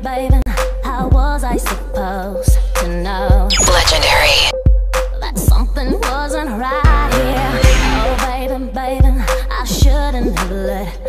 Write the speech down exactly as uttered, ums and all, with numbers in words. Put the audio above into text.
baby, how was I supposed to know? Legendary. That something wasn't right here. Oh baby, baby, I shouldn't have let